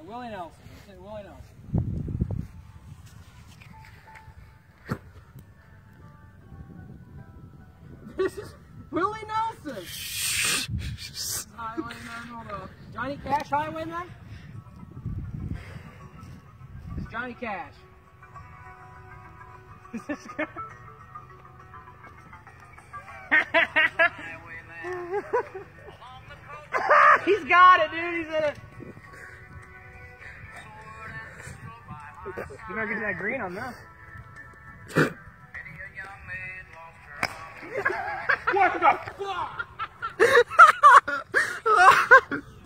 Willie Nelson. Let's say Willie Nelson. This is Willie Nelson. Highwayman, hold up. Johnny Cash Highwayman? It's Johnny Cash. Is this guy? He's got it, dude. He's in it. You better get that green on this. What the fuck?